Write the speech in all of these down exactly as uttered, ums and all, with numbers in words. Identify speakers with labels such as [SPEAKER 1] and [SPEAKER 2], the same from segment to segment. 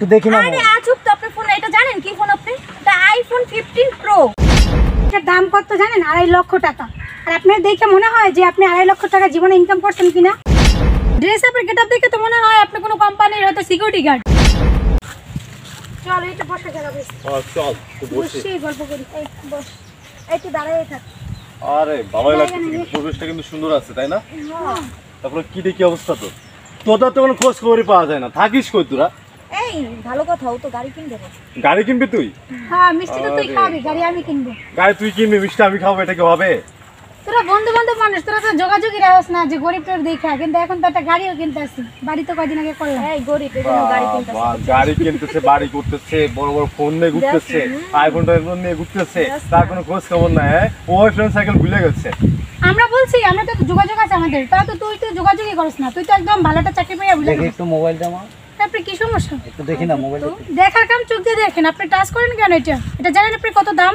[SPEAKER 1] একটু দেখি না।
[SPEAKER 2] আরে আজব তো, আপনার ফোন এটা জানেন কি ফোন আপনি? এটা আইফোন ফিফটিন প্রো।
[SPEAKER 3] এটার দাম কত জানেন? আড়াই লক্ষ টাকা। আর আপনার দেখে মনে হয় যে আপনি আড়াই লক্ষ টাকা জীবনে ইনকাম করছেন কিনা?
[SPEAKER 2] ড্রেস আপের গেটআপ দেখে তো মনে হয় আপনি কোনো কোম্পানির হয়তো সিকিউরিটি গার্ড।
[SPEAKER 3] চল এটা বসে জায়গা বেশ।
[SPEAKER 4] হ্যাঁ চল তুই বসে
[SPEAKER 3] বসে গল্প করি। এই বস, একটু দাঁড়াই থাক।
[SPEAKER 4] আরে ভালোই লাগছে, পরিবেশটা কিন্তু সুন্দর আছে তাই না? তারপরে কি দেখি অবস্থা তো তোদের তো কোনো খোঁজ খবরই পাওয়া যায় না, থাকিস কই তোরা?
[SPEAKER 2] এই ভালো কথা, ও তো গাড়ি কিনবে।
[SPEAKER 4] গাড়ি কিনবি তুই?
[SPEAKER 3] হ্যাঁ মিষ্টি তো তুই খাবি, গাড়ি আমি কিনবো।
[SPEAKER 4] গাড়ি তুই কিনবি, মিষ্টি আমি খাবো, এটা কি হবে?
[SPEAKER 3] তোরা বন্ধু বান্ধব মানুষ, তোরা তো যোগাযোগই রাখস না যে গরিব তোর দেখা, কিন্তু এখন তো একটা গাড়িও কিনতে আসছি। বাড়ি তো কয়দিন আগে করলাম।
[SPEAKER 2] এই গরিব এজন্য গাড়ি কিনতেছে।
[SPEAKER 4] বাহ, গাড়ি কিনতেছে, বাড়ি করতেছে, বড় বড় ফোন নিয়ে ঘুরতেছে, আইফোন টাইফোন নিয়ে ঘুরতেছে, তার কোনো খোঁজ খবর নাই। ওই ফ্রেন্ড সাইকেল ভুলে গেছে।
[SPEAKER 3] আমরা বলছি আমরা তো যোগাযোগ আছে আমাদের, তাও তো তুই তো যোগাযোগই করস না। তুই তো একদম ভালোটা চাকরি পেয়ে ভুলে
[SPEAKER 1] দেখি
[SPEAKER 3] গেছিস।
[SPEAKER 1] একটু মোবাইলটা আমার,
[SPEAKER 3] তারপরে কি সমস্যা?
[SPEAKER 1] একটু দেখি না মোবাইলটা।
[SPEAKER 3] দেখার কাম চোখ দিয়ে দেখেন। আপনি টাচ করেন কেন? এটা এটা জানেন আপনি কত দাম?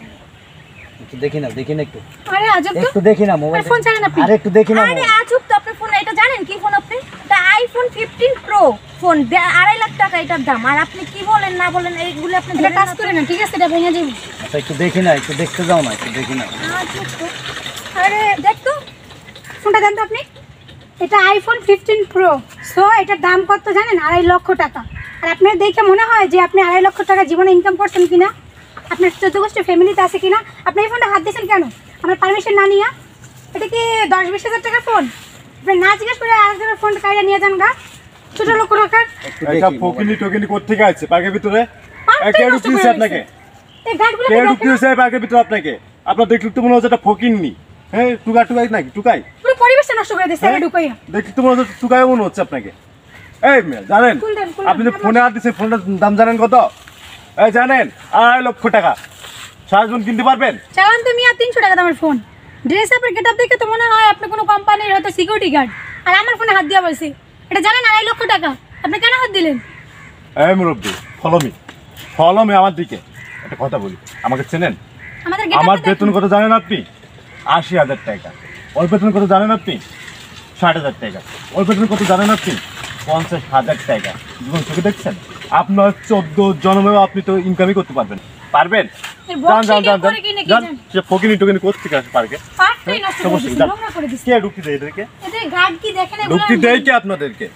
[SPEAKER 1] একটু দেখি না, দেখি না একটু,
[SPEAKER 3] আরে আজব তো,
[SPEAKER 1] একটু দেখি না মোবাইলটা।
[SPEAKER 3] ফোন ছাড়েন আপনি।
[SPEAKER 1] আরে একটু দেখি না।
[SPEAKER 2] আরে আজব তো, আপনার ফোন এটা জানেন কি ফোন আপনি? এটা আইফোন ফিফটিন প্রো ফোন, আড়াই লাখ টাকা এটার দাম। আর আপনি কি বলেন না বলেন এইগুলো আপনি
[SPEAKER 3] এটা টাচ করে না, ঠিক আছে? এটা ভেঙে যাবে।
[SPEAKER 1] আচ্ছা একটু দেখি না, একটু দেখতে যাও না, একটু দেখি না।
[SPEAKER 2] আজব তো।
[SPEAKER 3] আরে দেখ তো, ফোনটা দেন তো আপনি। এটা আইফোন ফিফটিন প্রো। সো এটার দাম কত জানেন? আড়াই লক্ষ টাকা। আর আপনার দেখে মনে হয় যে আপনি আড়াই লক্ষ টাকা জীবনে ইনকাম করছেন কিনা? আপনার চোদ্দ গোষ্ঠী ফ্যামিলিতে আছে কিনা? আপনি এই ফোনটা হাত দিয়েছেন কেন আমার পারমিশন না নিয়ে? এটা কি দশ বিশ হাজার টাকার ফোন? আপনি না জিজ্ঞেস করে আরেকজনের ফোনটা কাইরা নিয়ে যান গা, ছোট লোক রাখার।
[SPEAKER 4] এটা ফকিনি টকিনি কোথা থেকে আছে পার্কের ভিতরে? কে ঢুকিয়েছে আপনাকে?
[SPEAKER 3] এই গাড়গুলো
[SPEAKER 4] কে ঢুকিয়েছে পার্কের ভিতরে আপনাকে? আপনার দেখলে তো মনে হচ্ছে এটা ফকিননি। হ্যাঁ টুকা টুকাই নাকি টুকাই?
[SPEAKER 3] পুরো পরিবেশটা নষ্ট করে দিচ্ছে আগে ঢুকাইয়া।
[SPEAKER 4] দেখলে তো মনে হচ্ছে টুকাই মনে হচ্ছে আপনাকে। এই মেয়ে জানেন আপনি যে ফোনে হাত দিচ্ছেন, ফোনটার দাম জানেন কত? এই জানেন আড়াই লক্ষ টাকা। সারাজীবন কিনতে পারবেন?
[SPEAKER 3] চালান তো মিয়া তিনশো টাকা দামের ফোন। ড্রেস আপের গেটআপ দেখে তো মনে হয় আপনি কোনো কোম্পানির হয়তো সিকিউরিটি গার্ড। আর আমার ফোনে হাত দিয়া বলছি, এটা জানেন আড়াই লক্ষ টাকা। আপনি কেন হাত দিলেন?
[SPEAKER 4] এই মুরব্বী ফলো মি, ফলো মি আমার দিকে। একটা কথা বলি, আমাকে চেনেন?
[SPEAKER 3] আমাদের
[SPEAKER 4] আমার
[SPEAKER 3] গেটআপ
[SPEAKER 4] বেতন কত জানেন আপনি? আশি হাজার টাকা। ওই বেতন কত জানেন আপনি? ষাট হাজার টাকা। ওই বেতন কত জানেন আপনি? পঞ্চাশ হাজার টাকা। জীবন চোখে দেখছেন? আপনার চোদ্দ জন্মেও আপনি তো ইনকামই করতে পারবেন পারবেন? যান যান যান যান, সে ফকিনি টকিনি করতে আসে পার্কে।
[SPEAKER 3] পার্কটাই নষ্ট করে দিছে, নোংরা করে দিছে।
[SPEAKER 4] কে ঢুকতে দেয় এদেরকে?
[SPEAKER 3] এদের গার্ড কি দেখেন? এগুলো
[SPEAKER 4] ঢুকতে দেয় কে আপনাদেরকে?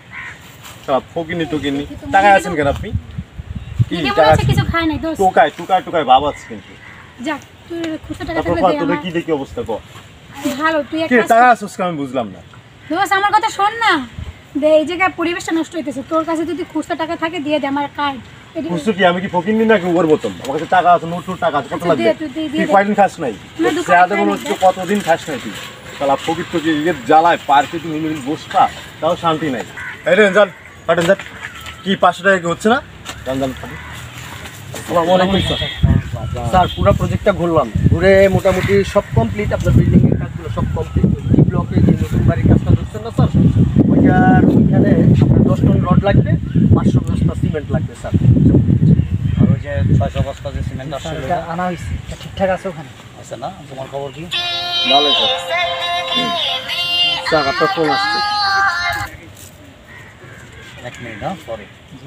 [SPEAKER 4] সব ফকিনি টকিনি। টাকায় আছেন কেন আপনি? কি
[SPEAKER 3] কি
[SPEAKER 4] টাকা?
[SPEAKER 3] বলেছে কিছু খায় নাই দোস্ত।
[SPEAKER 4] টোকায় টোকায় টোকায় ভাব আছে কিন্তু।
[SPEAKER 3] যা তুই খুচরা টাকা
[SPEAKER 4] তারপর
[SPEAKER 3] থাকলে দে
[SPEAKER 4] তোদের
[SPEAKER 3] আমার।
[SPEAKER 4] কি দেখি অবস্থা কর?
[SPEAKER 3] ভালো তুই
[SPEAKER 4] কে
[SPEAKER 3] একটা
[SPEAKER 4] টাকা আসছ আমি বুঝলাম না।
[SPEAKER 3] দোস্ত আমার কথা শোন না। দে এই জায়গায় পরিবেশটা নষ্ট হইতেছে। তোর কাছে যদি খুচরা টাকা থাকে দিয়ে দে আমার কার্ড।
[SPEAKER 4] বুঝছো কি আমি কি ফকির নি নাকি ওর মতন? আমার কাছে টাকা আছে, নোট টাকা আছে, কত
[SPEAKER 3] আচ্ছা,
[SPEAKER 4] লাগবে?
[SPEAKER 3] দে, তুই দিয়ে
[SPEAKER 4] তুই
[SPEAKER 3] দে।
[SPEAKER 4] কয়দিন খাস নাই?
[SPEAKER 3] না, দোকানে
[SPEAKER 4] সারাদিন
[SPEAKER 3] খাই
[SPEAKER 4] মনে
[SPEAKER 3] নাই,
[SPEAKER 4] হচ্ছে কতদিন খাস নাই তুই? তাহলে ফকির তো ইয়ে জ্বালায় পার্কে তুমি মিনিট বসবা, তাও শান্তি নাই। এই রে যান পাটেন যান। কি পাঁচশো টাকা কি হচ্ছে না? যান যান পাটেন।
[SPEAKER 1] স্যার পুরো প্রজেক্টটা ঘুরলাম, ঘুরে মোটামুটি সব কমপ্লিট। আপনার বিল্ডিং এর কাজগুলো সব কমপ্লিট। এই ব্লকে যে নতুন বাড়ির কাজটা ধরছেন না স্যার, ওইটার ওইখানে আপনার দশ টন রড লাগবে, পাঁচশো বস্তা সিমেন্ট লাগবে স্যার।
[SPEAKER 5] আর ওই যে ছয়শো বস্তা যে সিমেন্ট আসছে
[SPEAKER 1] আনা হয়েছে, ঠিকঠাক আছে ওখানে?
[SPEAKER 5] আছে না? তোমার খবর কি?
[SPEAKER 1] ভালো স্যার। স্যার আপনার ফোন আসছে।
[SPEAKER 5] এক মিনিট, হ্যাঁ সরি।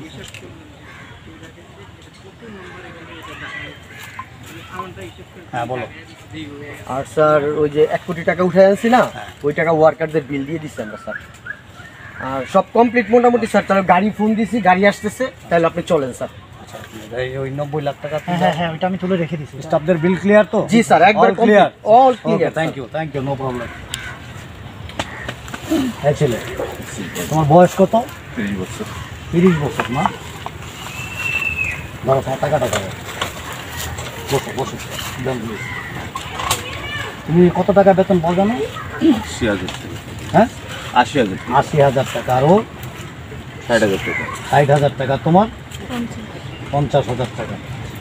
[SPEAKER 5] হ্যাঁ বলো।
[SPEAKER 1] আর স্যার ওই যে এক কোটি টাকা উঠে আনছি না, ওই টাকা ওয়ার্কারদের বিল দিয়ে দিচ্ছি আমরা স্যার। আর সব কমপ্লিট মোটামুটি স্যার। তাহলে গাড়ি ফোন দিছি, গাড়ি আসতেছে, তাহলে আপনি চলেন স্যার।
[SPEAKER 5] আচ্ছা এই ওই নব্বই লাখ টাকা
[SPEAKER 1] হ্যাঁ হ্যাঁ ওইটা আমি তুলে রেখে দিচ্ছি।
[SPEAKER 5] স্টাফদের বিল ক্লিয়ার তো?
[SPEAKER 1] জি স্যার একবার clear, all clear.
[SPEAKER 5] Thank you thank you no problem. হ্যাঁ ছেলে, তোমার বয়স কত?
[SPEAKER 4] তিরিশ বছর।
[SPEAKER 5] তিরিশ বছর না? ধরো তোমার টাকাটা ধরো, বসো বসো। তুমি কত টাকা বেতন পাও জানো?
[SPEAKER 4] আশি হাজার টাকা।
[SPEAKER 5] হ্যাঁ
[SPEAKER 4] আশি হাজার টাকা।
[SPEAKER 5] আশি হাজার টাকা। আরও
[SPEAKER 4] ষাট হাজার টাকা।
[SPEAKER 5] ষাট হাজার টাকা। তোমার পঞ্চাশ হাজার টাকা।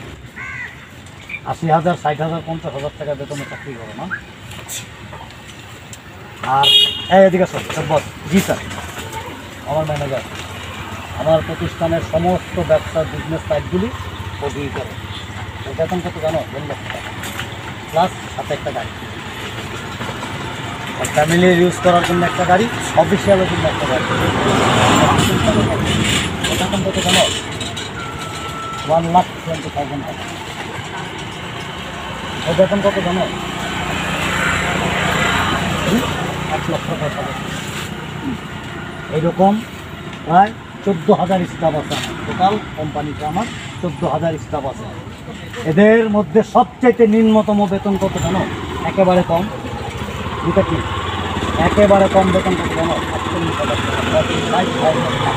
[SPEAKER 5] আশি হাজার ষাট হাজার পঞ্চাশ হাজার টাকা বেতনে চাকরি করো না? আর এই এদিকে স্যার বস। জি স্যার, আমার ম্যানেজার আমার প্রতিষ্ঠানের সমস্ত ব্যবসা বিজনেস সাইটগুলি ওদিকে করে। ওই বেতন কত জানো? দেড় লক্ষ টাকা প্লাস সাথে একটা গাড়ি। আর ফ্যামিলি ইউজ করার জন্য একটা গাড়ি, অফিসিয়ালের জন্য একটা গাড়ি। বেতন কত জানো? ওয়ান লাখ টোয়েন্টি থাউজেন্ড টাকা। ওর বেতন কত জানো? এক লক্ষ টাকা। এইরকম প্রায় চোদ্দো হাজার স্টাফ আছে আমার, টোটাল কোম্পানিতে আমার চোদ্দো হাজার স্টাফ আছে। এদের মধ্যে সবচেয়ে নিম্নতম বেতন কত জানো? একেবারে কম, দুটা কি একেবারে কম বেতন কত জানো? আটচল্লিশ হাজার টাকা।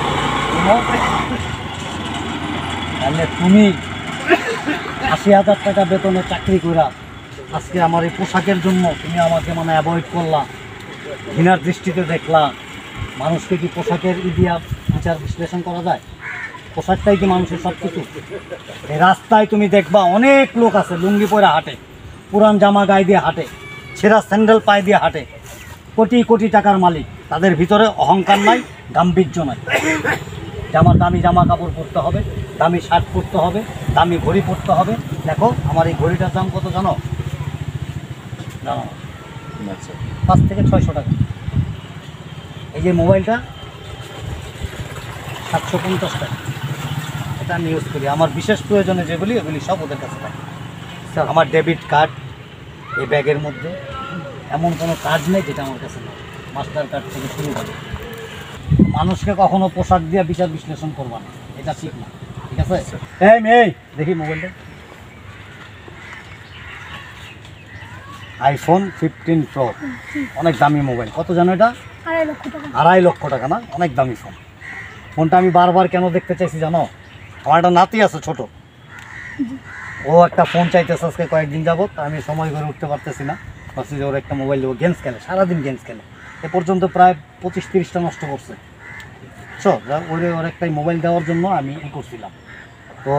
[SPEAKER 5] তাহলে তুমি আশি হাজার টাকা বেতনে চাকরি করা আজকে আমার এই পোশাকের জন্য তুমি আমাকে মানে অ্যাভয়েড করলা, ঘৃণার দৃষ্টিতে দেখলা। মানুষকে কি পোশাকের ইদিয়া বিচার বিশ্লেষণ করা যায়? পোশাকটাই কি মানুষের সব কিছু? এই রাস্তায় তুমি দেখবা অনেক লোক আছে লুঙ্গি পরে হাঁটে, পুরান জামা গায়ে দিয়ে হাঁটে, ছেঁড়া স্যান্ডেল পায়ে দিয়ে হাঁটে, কোটি কোটি টাকার মালিক। তাদের ভিতরে অহংকার নাই, গাম্ভীর্য নাই। জামা দামি জামা কাপড় পরতে হবে, দামি শার্ট পরতে হবে, দামি ঘড়ি পরতে হবে। দেখো আমার এই ঘড়িটার দাম কত জানো? জানো পাঁচ থেকে ছয়শো টাকা। এই যে মোবাইলটা সাতশো পঞ্চাশ টাকা। এটা আমি ইউজ করি আমার বিশেষ প্রয়োজনে, যেগুলি এগুলি সব ওদের কাছে থাকে। আমার ডেবিট কার্ড এই ব্যাগের মধ্যে, এমন কোনো কাজ নেই যেটা আমার কাছে নেই। মাস্টার কার্ড থেকে শুরু করে মানুষকে কখনো পোশাক দিয়ে বিচার বিশ্লেষণ করবা না, এটা ঠিক না, ঠিক আছে? এই মেয়ে দেখি মোবাইলটা, আইফোন ফিফটিন প্রো, অনেক দামি মোবাইল। কত জানো এটা?
[SPEAKER 3] আড়াই লক্ষ টাকা।
[SPEAKER 5] আড়াই লক্ষ টাকা না? অনেক দামি ফোন। ফোনটা আমি বারবার কেন দেখতে চাইছি জানো? আমার একটা নাতি আছে ছোট, ও একটা ফোন চাইতেছে আজকে কয়েকদিন যাবত। আমি সময় করে উঠতে পারতেছি না, ভাবছি যে ওর একটা মোবাইল দেবো। গেমস খেলে, সারাদিন গেমস খেলে, এ পর্যন্ত প্রায় পঁচিশ তিরিশটা নষ্ট করছে। সো ওরে ওর একটাই মোবাইল দেওয়ার জন্য আমি ই করছিলাম। তো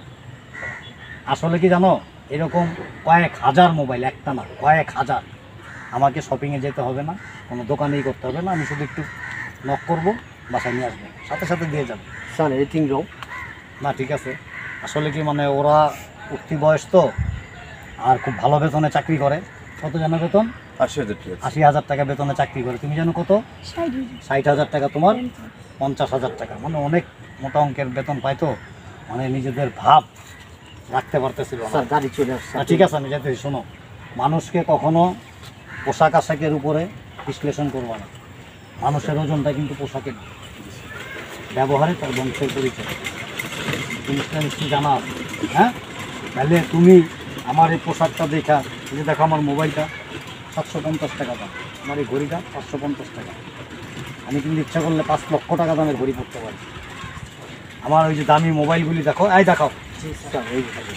[SPEAKER 5] আসলে কি জানো, এরকম কয়েক হাজার মোবাইল, একটা না কয়েক হাজার। আমাকে শপিংয়ে যেতে হবে না, কোনো দোকানেই করতে হবে না, আমি শুধু একটু নক করবো, বাসায় নিয়ে আসবো, সাথে সাথে দিয়ে যাবে।
[SPEAKER 1] Sir anything wrong?
[SPEAKER 5] না ঠিক আছে, আসলে কি মানে ওরা উঠতি বয়স তো, আর খুব ভালো বেতনে চাকরি করে। কত জানো বেতন?
[SPEAKER 4] আশি হাজার টাকা।
[SPEAKER 5] আশি হাজার টাকা বেতনে চাকরি করে। তুমি জানো কত?
[SPEAKER 3] ষাট হাজার।
[SPEAKER 5] ষাট হাজার টাকা, তোমার পঞ্চাশ হাজার টাকা। মানে অনেক মোটা অঙ্কের বেতন পাইতো, মানে নিজেদের ভাব রাখতে পারতেছিল না।
[SPEAKER 1] স্যার গাড়ি চলে আসছে।
[SPEAKER 5] না ঠিক আছে, আমি যাতে শোনো, মানুষকে কখনো পোশাক আশাকের উপরে বিশ্লেষণ করবা না। মানুষের ওজনটা কিন্তু পোশাকের ব্যবহারে তার বংশের পরিচয়, জিনিসটা নিশ্চয়ই জানা আছে। হ্যাঁ, তাহলে তুমি আমার এই পোশাকটা দেখা, এই যে দেখো আমার মোবাইলটা সাতশো পঞ্চাশ টাকা দাম, আমার এই ঘড়িটা পাঁচশো পঞ্চাশ টাকা। আমি কিন্তু ইচ্ছা করলে পাঁচ লক্ষ টাকা দামের ঘড়ি পড়তে পারি। আমার ওই যে দামি মোবাইলগুলি দেখো, এই দেখাও,
[SPEAKER 1] স্যার এই দেখেন।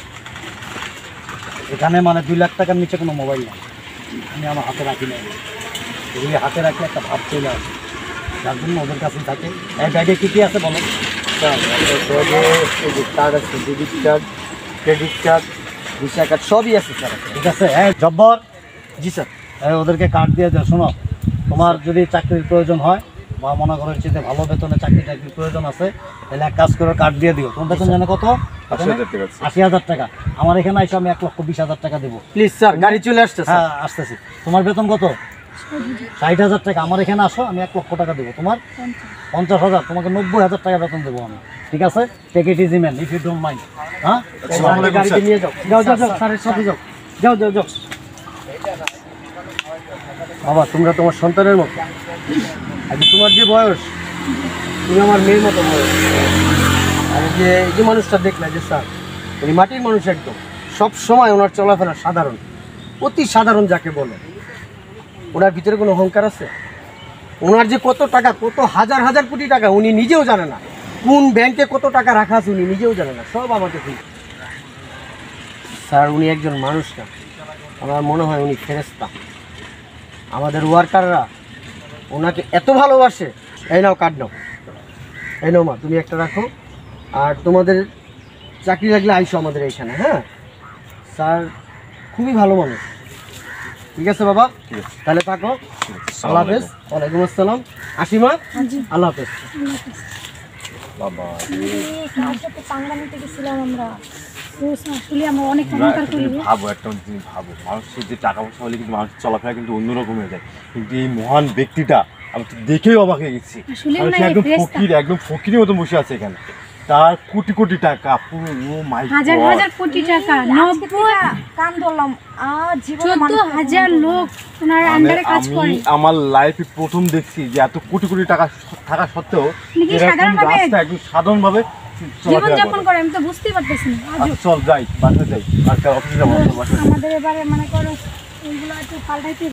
[SPEAKER 5] এখানে মানে দুই লাখ টাকার নিচে কোনো মোবাইল নেই, আমি আমার হাতে রাখি না। এগুলি হাতে রাখলে একটা ভাব চলে আসে, যার জন্য ওদের কাছেই থাকে। এই ব্যাগে কী কী আছে বলো?
[SPEAKER 1] স্যার আপনার ব্যাগে এই যে কার্ড আছে, debit card, credit card, Visa card সবই আছে স্যার।
[SPEAKER 5] ঠিক আছে, হ্যাঁ জব্বর,
[SPEAKER 1] জি স্যার।
[SPEAKER 5] এই ওদেরকে কার্ড দিয়ে দাও। শোনো, তোমার যদি চাকরির প্রয়োজন হয় বা মনে করো যে ভালো বেতনে চাকরি চাকরির প্রয়োজন আছে, তাহলে এক কাজ করে কার্ড দিয়ে দিও। তোমার বেতন জানো কত?
[SPEAKER 4] আশি হাজার টাকা।
[SPEAKER 5] আশি হাজার টাকা। আমার এখানে এসে আমি এক লক্ষ বিশ হাজার টাকা দেবো।
[SPEAKER 1] প্লিজ স্যার গাড়ি চলে আসছে স্যার।
[SPEAKER 5] হ্যাঁ আসতেছি। তোমার বেতন কত? ষাট হাজার টাকা। আমার এখানে আসো, আমি এক লক্ষ টাকা দেবো। তোমার পঞ্চাশ হাজার, তোমাকে নব্বই হাজার টাকা বেতন দেবো আমি। ঠিক আছে, take it easy man, if you don't mind. হ্যাঁ,
[SPEAKER 4] আসসালামু আলাইকুম
[SPEAKER 1] গাড়িতে
[SPEAKER 4] স্যার।
[SPEAKER 1] নিয়ে যাও। যাও যাও যাও স্যারের সাথে যাও, যাও যাও যাও। বাবা তোমরা তোমার সন্তানের মতো, আজ তোমার যে বয়স, তুমি আমার মেয়ের মতো বয়স। আর এই যে এই যে মানুষটা দেখলে যে স্যার, উনি মাটির মানুষ একদম, সব সময় ওনার চলাফেরা সাধারণ, অতি সাধারণ যাকে বলে। ওনার ভিতরে কোনো অহংকার আছে? ওনার যে কত টাকা, কত হাজার হাজার কোটি টাকা উনি নিজেও জানে না, কোন ব্যাংকে কত টাকা রাখা আছে উনি নিজেও জানে না, সব আমাকে ঠিক। স্যার উনি একজন মানুষ না, আমার মনে হয় উনি ফেরেশতা। আমাদের ওয়ার্কাররা ওনাকে এত ভালোবাসে। এই নাও কার্ড নাও, এই নাও মা, তুমি একটা রাখো। আর তোমাদের চাকরি লাগলে আইসো আমাদের এইখানে। হ্যাঁ স্যার খুবই ভালো মানুষ। ঠিক আছে বাবা,
[SPEAKER 4] ঠিক আছে।
[SPEAKER 1] তাহলে থাকো। আল্লাহ হাফেজ। ওয়ালাইকুম আসসালাম। আসিমা, আল্লাহ হাফেজ।
[SPEAKER 4] বাবা
[SPEAKER 3] কার সাথে পাঙ্গা নিতে গেছিলাম আমরা? ও আসলে আমরা অনেক
[SPEAKER 4] তোমরা
[SPEAKER 3] অহংকার
[SPEAKER 4] একটা
[SPEAKER 3] করি।
[SPEAKER 4] জিনিস ভাবো, একটা জিনিস ভাবো, মানুষের যে টাকা পয়সা হলে কিন্তু মানুষের চলাফেরা কিন্তু অন্যরকম হয়ে যায়। কিন্তু এই মহান ব্যক্তিটা আমি তো দেখেই অবাক হয়ে গেছি।
[SPEAKER 3] আসলে
[SPEAKER 4] আমি
[SPEAKER 3] না,
[SPEAKER 4] সে
[SPEAKER 3] এই
[SPEAKER 4] একদম
[SPEAKER 3] ফেরেশতা।
[SPEAKER 4] ফকির, একদম ফকিরের মতো বসে আছে এখানে। তার কোটি কোটি টাকা পুরো মাই
[SPEAKER 3] হাজার হাজার কোটি টাকা
[SPEAKER 2] আজকে
[SPEAKER 3] নব্বই
[SPEAKER 2] থেকে কান ধরলাম আ জীবনে
[SPEAKER 3] চোদ্দ
[SPEAKER 2] মানুষ
[SPEAKER 3] হাজার লোক ওনার আন্ডারে কাজ
[SPEAKER 4] আমি
[SPEAKER 3] করে।
[SPEAKER 4] আমার লাইফে প্রথম দেখছি যে এত কোটি কোটি টাকা থাকা সত্ত্বেও
[SPEAKER 3] আপনি কি
[SPEAKER 4] এরকম
[SPEAKER 3] সাধারণভাবে
[SPEAKER 4] রাস্তা একদম সাধারণভাবে
[SPEAKER 3] জীবন
[SPEAKER 4] চলাফেরা
[SPEAKER 3] যাপন
[SPEAKER 4] করে।
[SPEAKER 3] করে আমি তো বুঝতেই পারতেছি না আজব।
[SPEAKER 4] আচ্ছা, চল যাই বাসে যাই আর কাল অফিসে যাবো বাসে
[SPEAKER 3] আমাদের এবারে মনে করো এইগুলো একটু পাল্টাইতে